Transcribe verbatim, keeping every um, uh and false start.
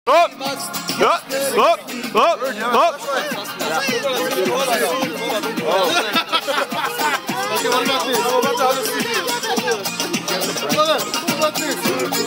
Up! Up! Up! Up! Up! Okay, what about this? What about the other C D? What about this?